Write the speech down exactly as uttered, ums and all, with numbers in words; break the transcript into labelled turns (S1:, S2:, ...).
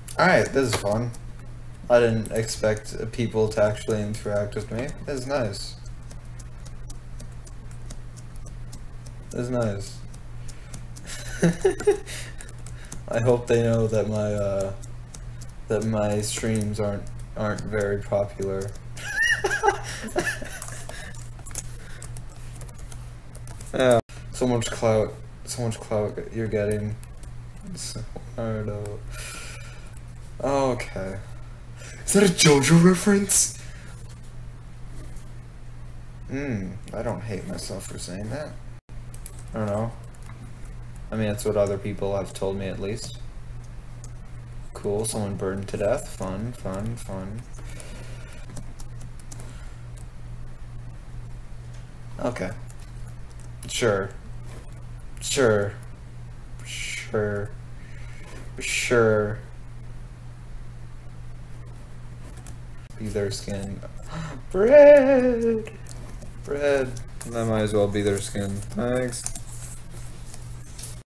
S1: Alright, this is fun. I didn't expect people to actually interact with me. This is nice. This is nice. I hope they know that my uh, that my streams aren't aren't very popular. Yeah, so much clout, so much clout you're getting. So, I don't know. Okay. Is that a JoJo reference? Hmm, I don't hate myself for saying that. I don't know. I mean, that's what other people have told me at least. Cool, someone burned to death. Fun, fun, fun. Okay. Sure. Sure. Sure. Sure. Be their skin. Bread! Bread. That might as well be their skin. Thanks.